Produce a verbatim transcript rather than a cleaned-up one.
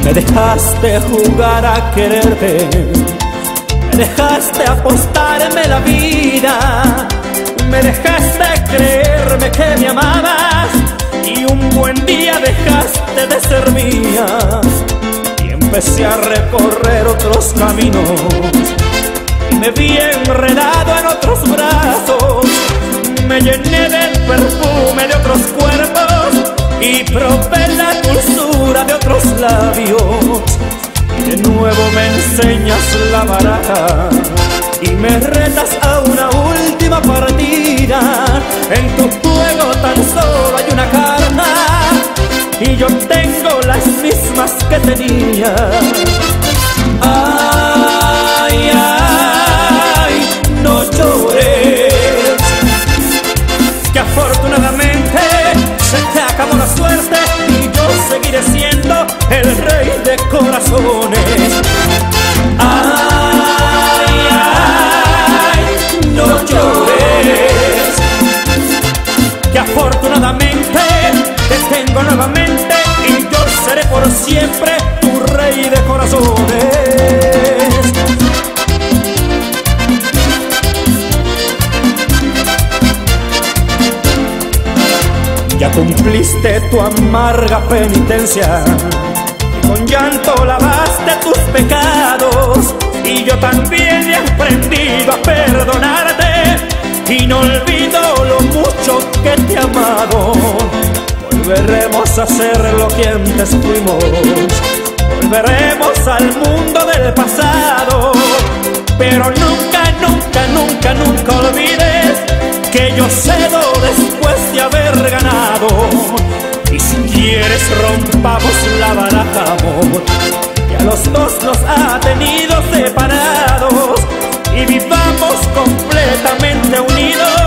Me dejaste jugar a quererte, me dejaste apostarme la vida, me dejaste creerme que me amabas y un buen día dejaste de ser mía. Y empecé a recorrer otros caminos y me vi enredado en otros brazos. Me llené del perfume de otros cuerpos y probé la dulzura de otros labios. Y de nuevo me enseñas la baraja y me retas a una última partida. En tu juego tan solo hay una carta y yo tengo las mismas que tenía. Ay, ay, no llores, que afortunadamente se te acabó la suerte y yo seguiré siendo el rey de corazones. Ay, ay, no llores, que afortunadamente te tengo nuevamente y yo seré por siempre tu rey de corazones. Ya cumpliste tu amarga penitencia, con llanto lavaste tus pecados y yo también he aprendido a perdonarte y no olvido lo mucho que te he amado. Volveremos a ser lo que antes fuimos, volveremos al mundo del pasado, pero nunca, nunca, nunca, nunca olvides que yo cedo después de haber ganado. Y si quieres rompamos la baraja, amor, que a los dos nos ha tenido separados, y vivamos completamente unidos